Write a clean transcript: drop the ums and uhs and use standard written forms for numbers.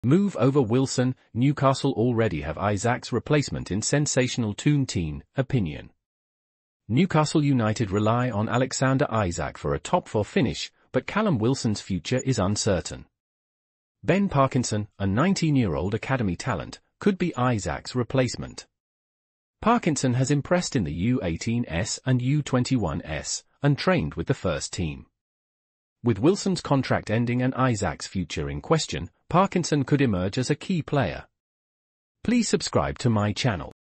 Move over Wilson. Newcastle already have Isak's replacement in sensational Toon teen. Opinion. Newcastle United rely on Alexander Isak for a top 4 finish, but Callum Wilson's future is uncertain. Ben Parkinson, a 19-year-old academy talent, could be Isak's replacement. Parkinson has impressed in the U18s and U21s, and trained with the first team. With Wilson's contract ending and Isak's future in question, Parkinson could emerge as a key player. Please subscribe to my channel.